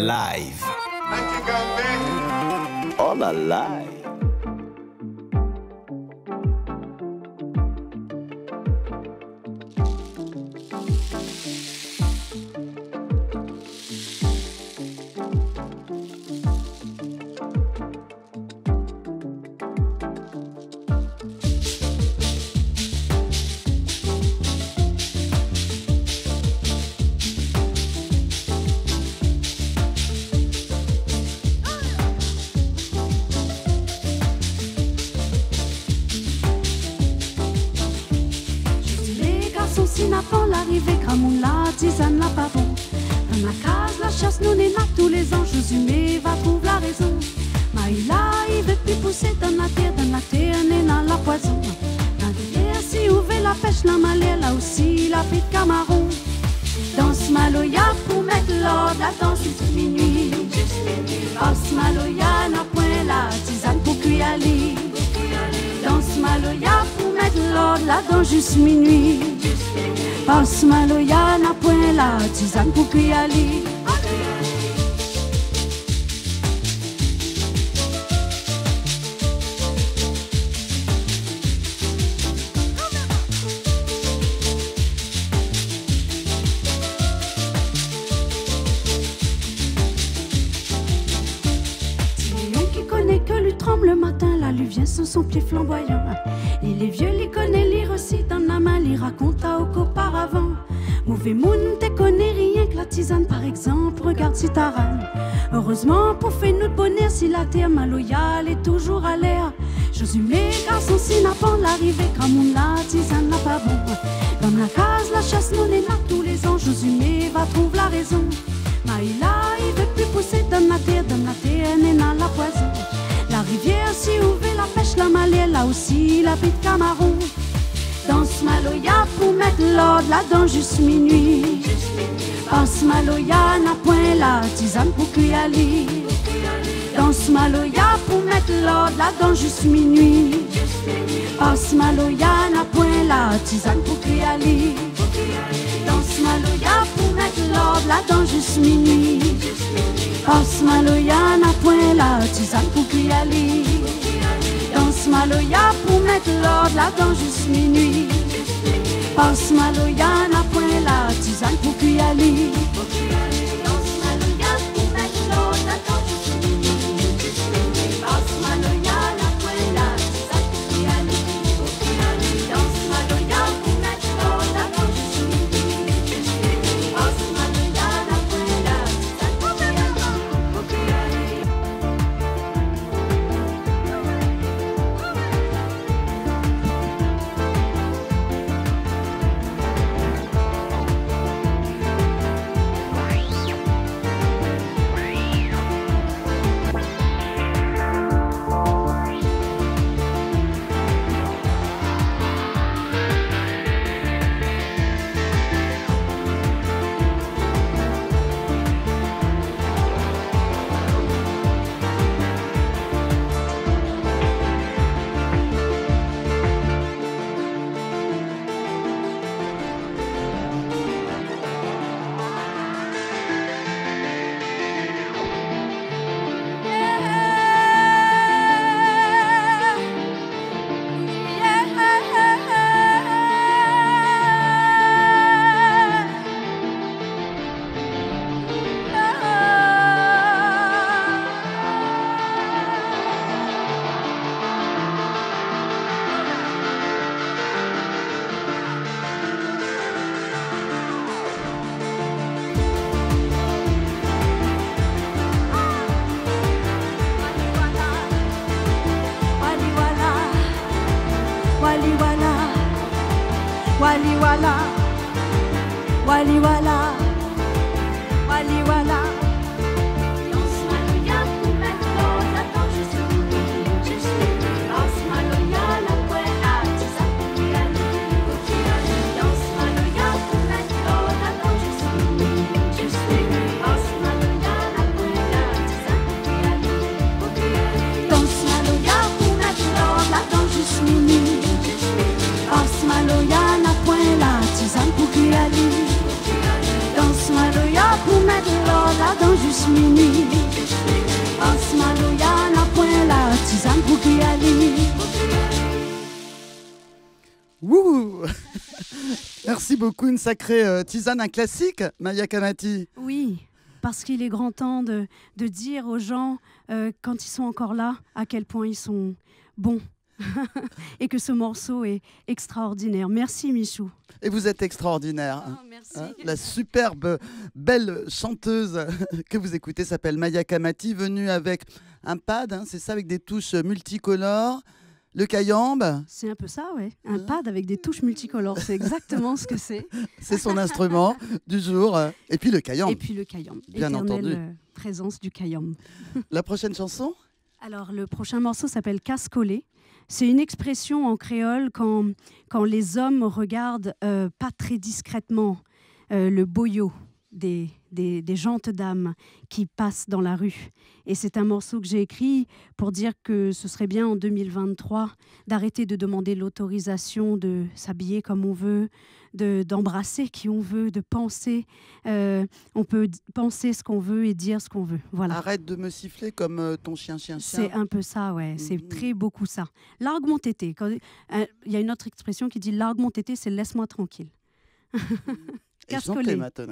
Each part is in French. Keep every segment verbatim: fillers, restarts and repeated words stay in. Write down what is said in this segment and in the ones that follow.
live. All alive. Avant l'arrivée, Cramoun, la tisane, la pavon. Dans la case, la chasse, nous n'est tous les ans. Josué va trouver la raison. Maïla, il veut plus pousser dans la terre, dans la terre, n'est dans la poison. Dans derrière, si ouvre la pêche, la malais, là aussi, la pite camaron. Danse maloya pour mettre l'ordre, la danse jusqu'à minuit. Danse maloya, n'a point la tisane pour cuire à lit. Danse maloya pour mettre l'ordre, la danse jusqu'à minuit. Danse maloya, n'a point la tisane pour cuire à lit. Le matin, la lui vient sur son pied flamboyant. Et les vieux les connaissent, les recitent dans la main, les racontent qu'auparavant. Mauvais monde, te connais rien que la tisane, par exemple, regarde si t'as rame. Heureusement, pour faire notre bonheur, si la terre maloyale est toujours à l'air. Josué, garçon, si n'a pas l'arrivée, Cramoun, la tisane n'a pas bon. Comme la case, la chasse, nous est là tous les ans. Josué va trouver la raison. Maïla, il veut plus pousser dans la terre, dans la terre, n'est dans la poison. La rivière, si ouvre la pêche, la malais, là aussi, la pite camaron. Danse maloya pour mettre l'ordre, la danse juste minuit. Danse maloya, n'a point la tisane pour cuire à lit. Danse maloya pour mettre l'ordre, la danse juste minuit. Danse maloya, n'a point la tisane pour cuire à lit. Danse maloya pour mettre l'ordre, la danse juste minuit. Danse maloya, n'a point la tisane pour cuire à lit. Danse maloya pour mettre l'ordre, la danse juste minuit. Danse maloya, n'a point la tisane pour cuire à lit. Danse maloya pour mettre l'ordre, la danse juste minuit. Danse maloya, n'a point la tisane pour cuire à lit. Danse maloya pour mettre l'ordre, la danse juste minuit. Danse maloya, n'a point la tisane pour cuire à lit. Wali wala, wali wala, wali wala. Danse maloya pour mettre l'ordre, la danse juste minuit, juste minuit. Danse maloya, la buena, tisane pour cuire à lit. Danse maloya pour mettre l'ordre, la danse juste minuit, juste minuit. Danse maloya, la buena, tisane pour cuire à lit. Danse maloya pour mettre l'ordre, la danse juste minuit. Danse maloya, n'a point la tisane pour cuire à lit. Danse maloya pour mettre l'ordre, la juste minuit. Osmalo ya n'a point la tisane pour qui aller. Wouh. Merci beaucoup, une sacrée euh, tisane, un classique, Maya Kamati. Oui, parce qu'il est grand temps de, de dire aux gens, euh, quand ils sont encore là, à quel point ils sont bons. Et que ce morceau est extraordinaire. Merci Michou. Et vous êtes extraordinaire. Oh, merci. Hein, la superbe, belle chanteuse que vous écoutez s'appelle Maya Kamati, venue avec un pad, hein, c'est ça, avec des touches multicolores. Le kayambe. C'est un peu ça, ouais. Un pad avec des touches multicolores, c'est exactement ce que c'est. C'est son instrument du jour. Et puis le kayambe. Et puis le kayambe. Bien Éternelle entendu. euh, présence du kayambe. La prochaine chanson? Alors, le prochain morceau s'appelle Casse-collé. C'est une expression en créole quand, quand les hommes regardent euh, pas très discrètement euh, le boyau des, des, des gentes dames qui passent dans la rue. Et c'est un morceau que j'ai écrit pour dire que ce serait bien en deux mille vingt-trois d'arrêter de demander l'autorisation de s'habiller comme on veut, de, d'embrasser qui on veut, de penser. Euh, on peut d- penser ce qu'on veut et dire ce qu'on veut. Voilà. Arrête de me siffler comme euh, ton chien, chien, chien. C'est un peu ça, ouais. C'est Mhm. très beaucoup ça. Largue mon tété. Quand- euh, Il y a une autre expression qui dit largue mon tété, c'est laisse-moi tranquille. Et Casse-collé. chantez maintenant.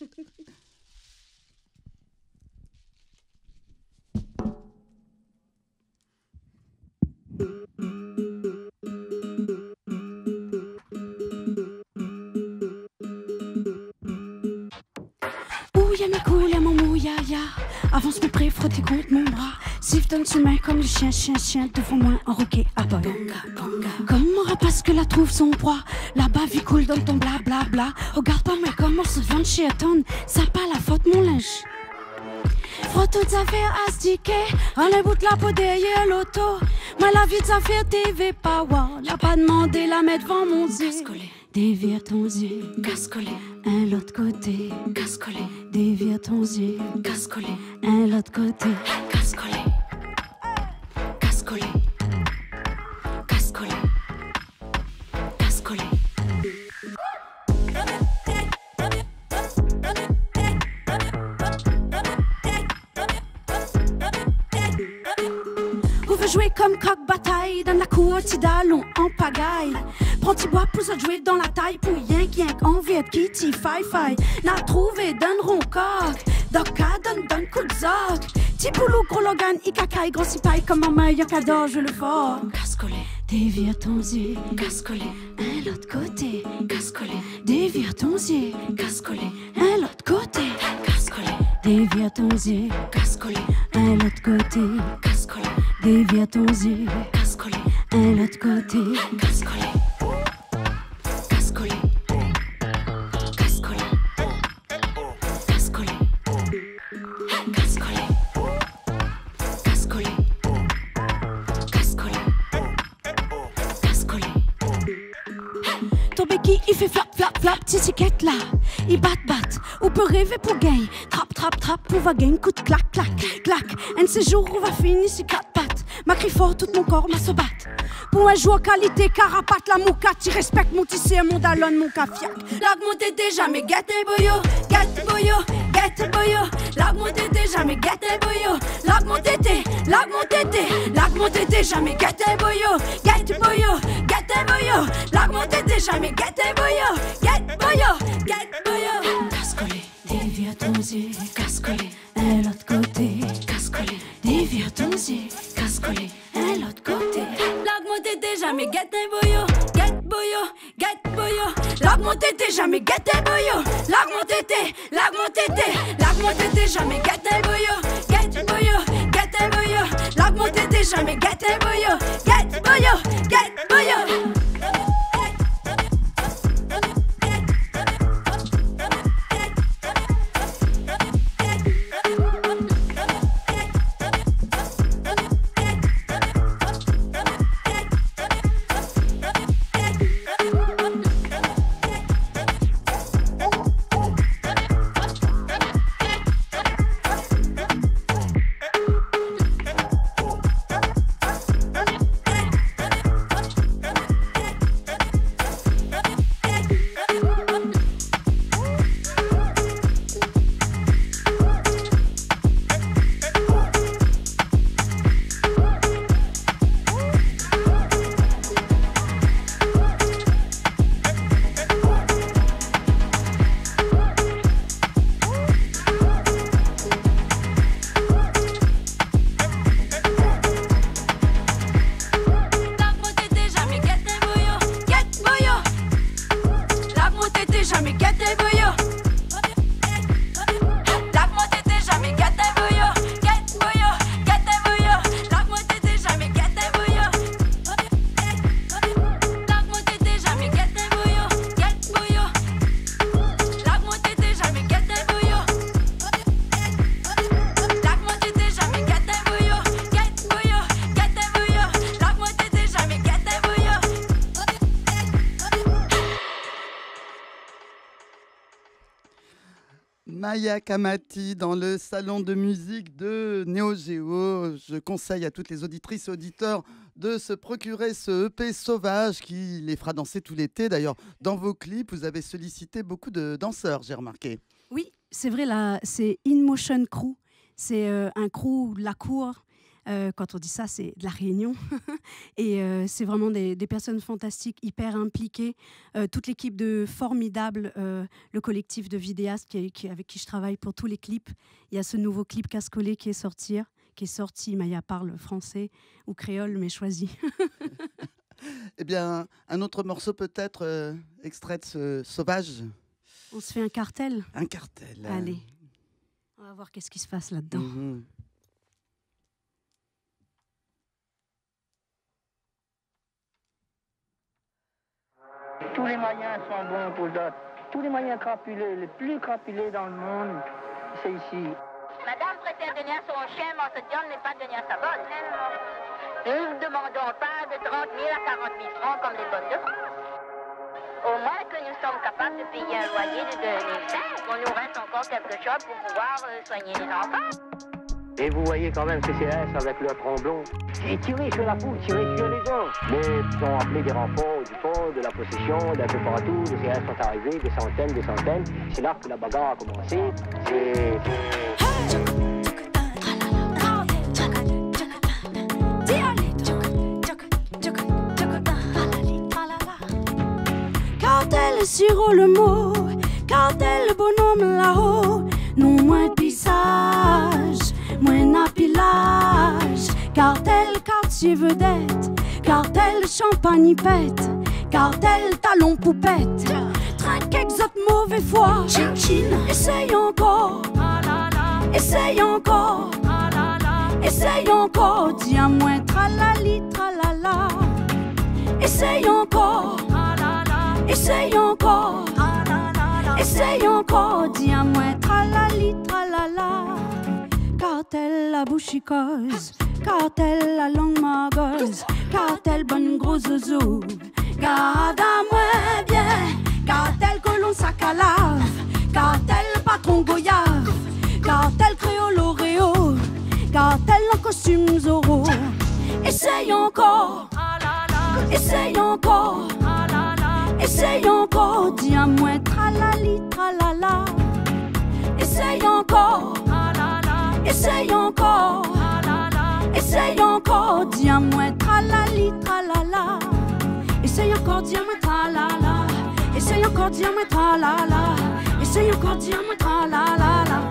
Ouya mes couilles, mon mouyaya. Avance mes près, frotter contre mon bras. Siffle donne ses mains comme le chien, chien, chien. Devant moi, enroqué à boy. Comme mon rapace que la trouve son proie. Là-bas, vie coule dans ton bla bla bla. Regarde pas moi comme on se vend chez Aton. Ça pas la faute, mon linge. Frotte toutes affaires à se diquer. En les bout de la peau derrière l'auto. Moi, la vie de sa fierté, T V Power. N'a pas demandé la mettre devant mon yeux. Dévire ton yeux. Casse-collé. Un l'autre côté. Casse-collé. Dévire ton yeux. Casse-collé. Un l'autre côté. Casse-collé. Casse-collé. Casse-collé. Casse-collé. On veut jouer comme coq bataille dans la cour tidalon en pagaille. Prends petit bois pour se jouer dans la taille pour yank yank en viet kitty fi fi. N'a trouvé d'un rond coq. Doka donne donne coup de zoc. Ti poulou gros logan ikakai gros sipaille comme un maille cador je le fort. Casse-collé. Dévire ton yeux. Casse-collé. Un l'autre côté. Casse-collé. Dévire ton yeux. Casse-collé. Un l'autre côté. Casse-collé. Dévire ton yeux. Casse-collé. Un l'autre côté. Casse-collé. Dévire ton yeux. Casse-collé. Un l'autre côté. Casse-collé. Casse-collé. Casse-collé. Casse-collé. Casse-collé. Casse-collé. Casse-collé. Casse-collé. Ton béquille, il fait flap, flap, flap, titiquette là. Il bat, bat, ou peut rêver pour gain. Trap, trap, trap, pour va gain, coup de clac, clac, clac. Un de ces jours où va finir sur quatre pattes. Ma crie fort, tout mon corps m'a se batte. Pour un jour qualité, carapate, la mouka, tu respectes mon tissé, mon dallon, mon cafiac. Largue mon tété, jamais gâté boyo, gâté boyo, gâté boyo. Largue mon tété, jamais gâté boyo. Largue mon tété, largue mon tété, largue mon tété, jamais gâté boyo, gâté boyo, gâté boyo. Largue mon tété, jamais gâté boyo, gâté boyo, gâté boyo. Casse-collé, dévire ton yeux, casse-collé, un l'autre côté, casse-collé, dévire ton yeux, casse-collé, un l'autre côté. Largue mon tété, jamais gâté boyo, gâté boyo, gâté boyo. Largue mon tété, jamais gâté boyo. Largue mon tété, largue mon tété, largue mon tété, jamais gâté boyo, gâté boyo, gâté boyo. Largue mon tété, jamais gâté boyo, gâté boyo, gâté boyo. Maya Kamati dans le salon de musique de Neo Geo. Je conseille à toutes les auditrices et auditeurs de se procurer ce E P Sauvage qui les fera danser tout l'été. D'ailleurs, dans vos clips, vous avez sollicité beaucoup de danseurs, j'ai remarqué. Oui, c'est vrai, là, c'est In Motion Crew. C'est euh, un crew de la cour. Euh, quand on dit ça, c'est de la Réunion. Et euh, c'est vraiment des, des personnes fantastiques, hyper impliquées. Euh, toute l'équipe de Formidable, euh, le collectif de vidéastes qui, qui, avec qui je travaille pour tous les clips. Il y a ce nouveau clip Casse-Collé qui est sorti, qui est sorti. Maya parle français ou créole, mais choisi. Eh bien, un autre morceau peut-être euh, extrait de ce Sauvage. On se fait un cartel. Un cartel. Allez, on va voir qu'est-ce qui se passe là-dedans. Mmh. Tous les moyens sont bons pour d'autres. Tous les moyens crapulés, les plus crapulés dans le monde, c'est ici. Madame préfère donner à son chien, mais ce John n'est pas donné à sa bonne. Nous ne demandons pas de trente mille à quarante mille francs comme les bonnes de France. Au moins que nous sommes capables de payer un loyer de deux mille cinq, on nous reste encore quelque chose pour pouvoir euh, soigner les enfants. Et vous voyez quand même C C S avec leur tromblon. Et tirer sur la foule, tirer sur les gens. Mais ils ont appelé des renforts du fond, de la possession, d'un peu partout. Les C C S sont arrivés, des centaines, des centaines. C'est là que la bagarre a commencé. C'est... Cartel sur le mot, cartel bonhomme là-haut, non moins pissage, moins napilage, cartel quartier vedette, cartel champagne pète, cartel talon poupette, trinque exote mauvais foi, chin chin, essaye encore, essaye encore, essaye encore, dis à moins tralali tralala, essaye encore. Essaye encore, essaye encore, dis à moi, tralali, tralala. Cartel la bouchicose, cartel la langue magoise, cartel bonne gros zozo. Garde à moi bien, cartel colon sac à lave, cartel patron goyave, cartel créole oréo, cartel en costume Zorro. Essaye encore, essaye encore. Essaye encore, dis à moi, tralali, tralala. Essaye encore, essaye encore, essaye encore, dis à moi, tralali, tralala. Essaye encore, dis à moi, tralala. Essaye encore, dis à moi, tralala. Essaye encore, dis à moi, tralala.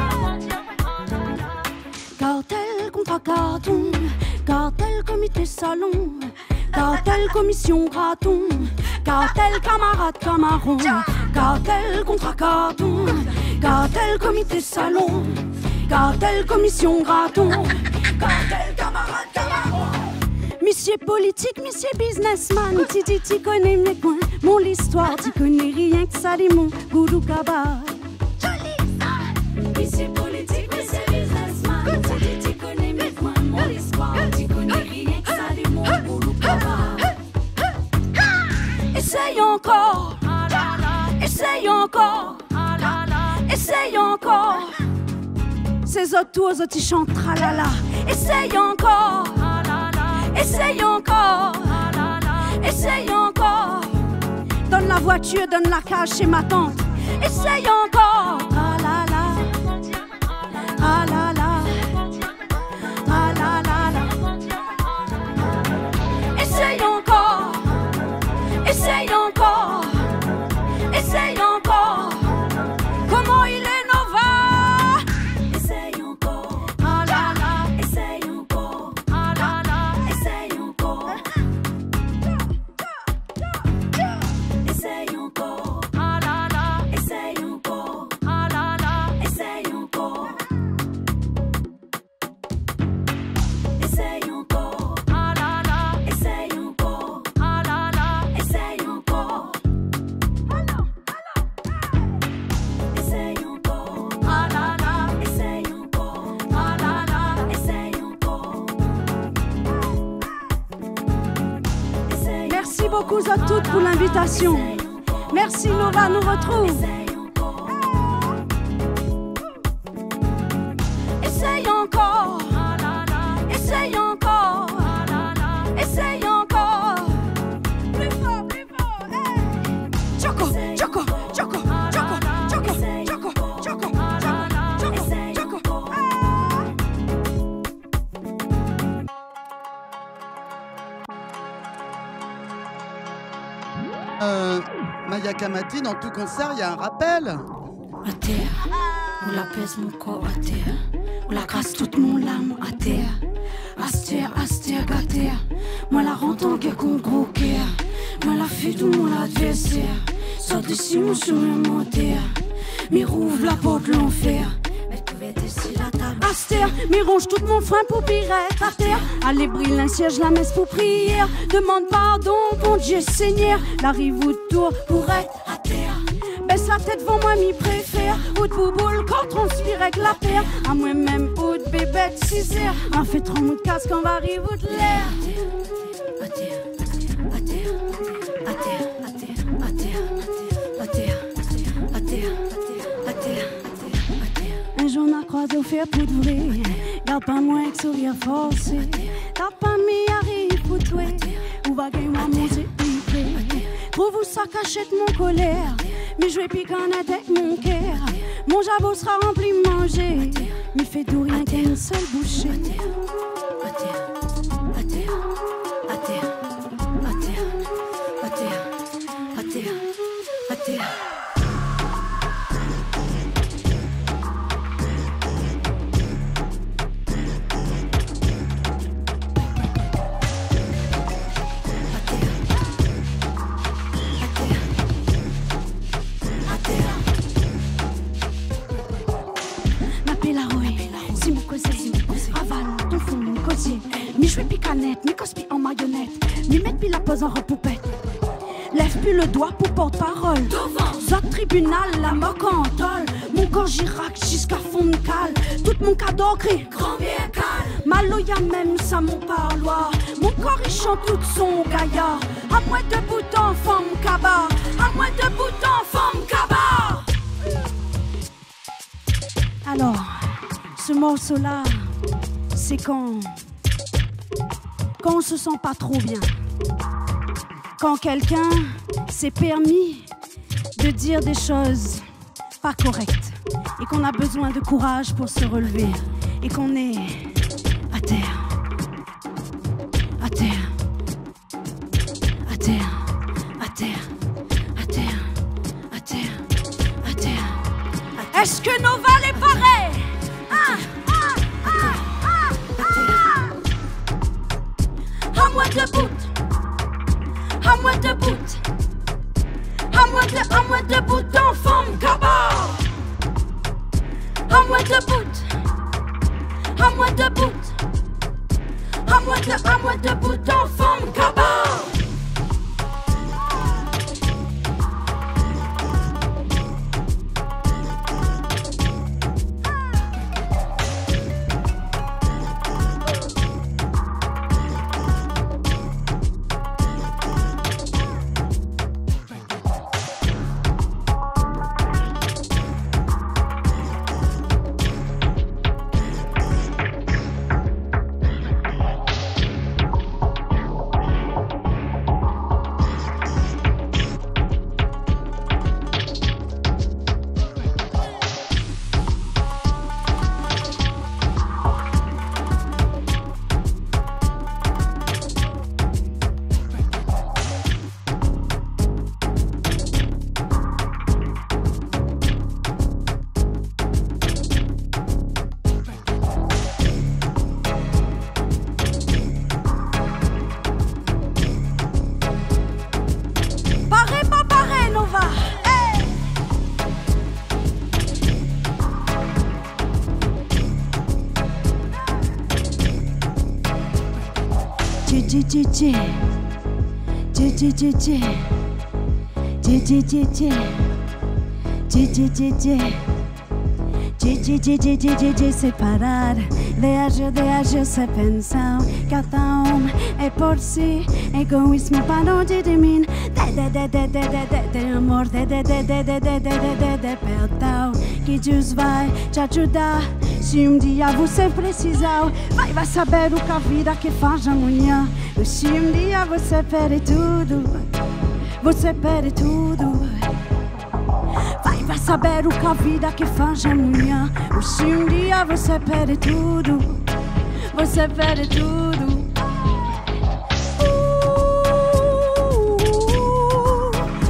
Cartel contre carton, cartel comité salon, cartel commission graton. Cartel, camarade, camaron, cartel, contrat, carton, cartel, comité, salon, cartel, commission, graton, cartel, camarade, camaron. Monsieur politique, monsieur businessman, tu dis, tu connais mes coins, mon histoire, tu connais rien que ça, des mon goudou cabal. Monsieur politique, monsieur businessman, tu dis, tu connais mes coins, mon histoire, tu connais rien que ça, des mon goudou cabal. Essaye encore, essaye encore, essaye encore. Ces autres tours, ils chantent tralala. Essaye encore, essaye encore, essaye encore. Donne la voiture, donne la cage chez ma tante. Essaye encore, tralala, tralala, tralala. Essaye encore. Essaye encore, essaye encore. Comment il est Nova? Essaye encore, ah là là. Essaye encore, ah là là. Essaye encore, essaye encore, ah là là. Essaye encore, ah là là. Essaye encore, essaye encore, ah là là. Essaye encore, ah là là. Essaye encore. Essaye encore. Ah là là. Essaye encore. Ah là là. Essaye encore. Merci beaucoup à toutes pour l'invitation. Merci, Nova nous retrouve. Euh, Maya Kamati, dans tout concert, il y a un rappel. À terre, où la pèse mon corps à terre, où la casse toute mon âme à terre. Astère, astère, gâter. Moi la rentre en guerre qu'on gros cœur. Moi la fuite ou mon adversaire. Sors d'ici mon chemin monter. Mais rouvre la porte de l'enfer. Astère, mais ronge tout mon frein pour pirate à terre. Allez brille un siège, la messe pour prière. Demande pardon, bon Dieu Seigneur. La rive autour pour être à terre. Baisse la tête devant moi, m'y préfère. Out bouboule, corps transpire avec la paire. À moi-même, out bébête, six heures. Un fait trop de casque, on va arriver out l'air. À terre, à terre, à terre, à terre, à terre, à terre, à terre, à terre, à terre. Un jour, on a croisé au fer pour de vrai. Garde pas moi avec sourire forcé. Garde pas mes arrive pour toi. Où va gagner ma musique, trouve où ça cachette mon colère. Mais je vais piquer avec mon cœur. Mon jabot sera rempli de manger. Mais fait d'où rien qu'une seule bouchée. À terre, à terre, à terre, à terre, à terre, à terre, à terre. Mi jouer pi canette, mi cospi en marionnette, mi mettre pi la pose en repoupette. Lève plus le doigt pour porte-parole. Zot tribunal, la moque en tôle. Mon corps girac jusqu'à fond de cale. Tout mon cadeau crie, grand bien calme. Malo y'a même ça mon parloir. Mon corps il chante tout son gaillard. À moins de boutons, femme cabard. À moins de boutons, femme cabard. Alors, ce morceau-là, c'est quand... Quand on se sent pas trop bien. Quand quelqu'un s'est permis de dire des choses pas correctes. Et qu'on a besoin de courage pour se relever. Et qu'on est à terre. À terre. À terre. À terre. À terre. À terre. À terre. Est-ce que Nova les paraît? Ah, ah, ah, ah, ah. À moi de bout. À moi de bout. À moi de, à moi de bout d'enfant cabard. À moi de bout. À moi de bout. À moi de, à moi de bout d'enfant cabard. J J J J J J J J J J J J J J J J J J J separar Viaggio, viaggio se pensam Cada um é por si Egoísmo para onde de mim De de de de de de de de amor De de de de de de de de de de perdão Que Deus vai te ajudar Se um dia você precisar Vai, vai saber o que a vida que faz amanhã Se um dia você perde tudo Você perde tudo Vai, vai saber o que a vida que faz amanhã Se um dia você perde tudo Você perde tudo uh, uh,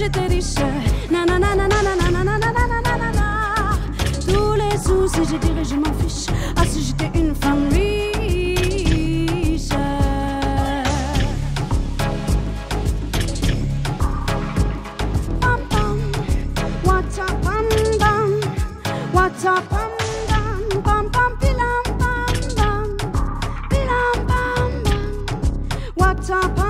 j'étais riche. Na na na na na na na na na na na na na. Tous les soucis, je dirais, je m'en fiche. Ah, si j'étais une femme riche. Pam pam, wata pam pam, wata pam pam, pam pam pilam pam pam, pilam pam pam, wata pam.